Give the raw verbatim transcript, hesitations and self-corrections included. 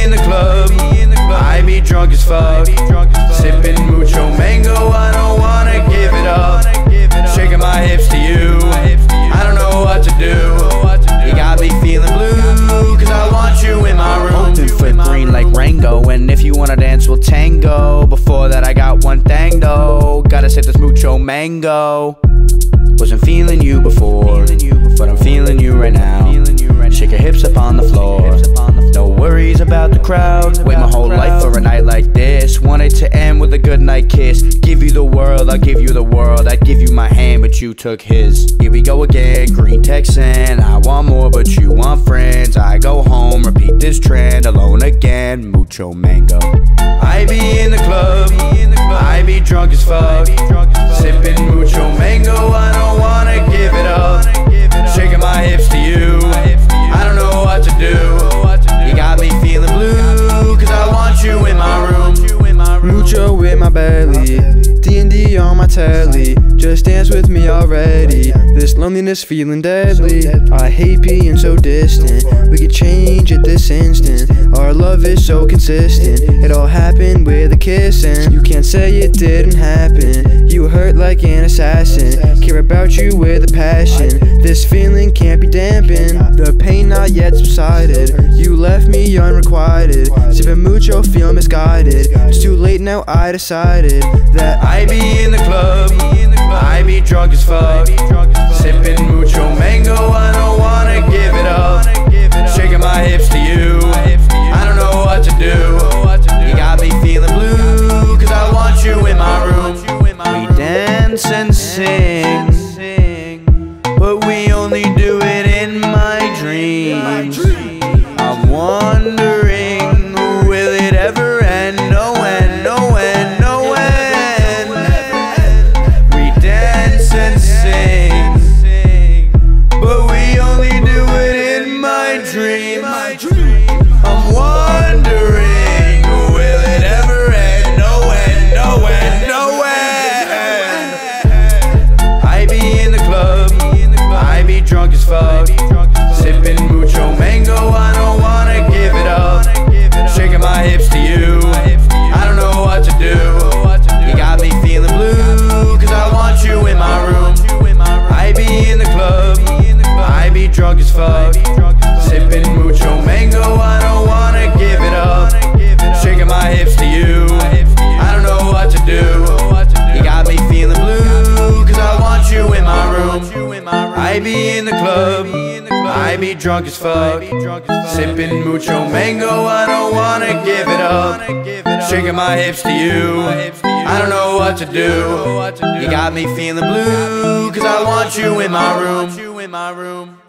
in the club, I be drunk as fuck, sipping mucho mango, I don't wanna give it up. Shaking my hips to you, I don't know what to do. You got me feeling blue, cause I want you in my room. Molten flip green like Rango, and if you wanna dance we'll tango. Before that I got one thing though, gotta sip this mucho mango. Wasn't feeling you before, but I'm feeling you right now. Shake your hips up on the floor, no worries about the crowd. Wait my whole life for a night like this, wanted to end with a good night kiss. Give you the world, I'll give you the world. I'd give you my hand, but you took his. Here we go again, green Texan. I want more, but you want friends. I go home, repeat this trend, alone again, mucho mango. I be in the club, I be drunk as fuck, sipping mucho mango, I don't wanna give it up. Shaking my hips to you, I don't know what to do. You got me feeling blue, cause I want you in my room. Mucho in my belly, D and D on my telly. Just dance with me already, this loneliness feeling deadly. I hate being so distant, we could change it this instant. Our love is so consistent, it all happened with a kiss. And you can't say it didn't happen, you hurt like an assassin. Care about you with a passion, this feeling can't be dampened. The pain not yet subsided, you left me unrequited. Sipping mucho, feel misguided, it's too late now, I decided that I be in the club, I be drunk as fuck, sipping mucho mango, I don't wanna give it up. Shaking my hips to you, I don't know what to do. You got me feeling blue, cause I want you in my room. We dance and sing, but we only do it in my dreams. I'm wondering, will it ever end? No end, no end, no end. We dance and sing, but we only do it in my dreams. I'm wondering, will it ever end? No end, no end, no end. I be in the club, I be drunk as fuck, sipping mucho mango, I don't wanna give it up. Shaking my hips to you, I don't know what to do. You got me feeling blue, cause I want you in my room. I be in the club, I be drunk as fuck, sipping mucho mango, I don't wanna give it up. Shaking my hips to you, I don't know what to do. You got me feeling blue, cause I want you in my room. I be in the club, I be drunk as fuck, sipping mucho mango, I don't wanna give it up. Shaking my hips to you, I don't know what to do. You got me feeling blue, cause I want you in my room.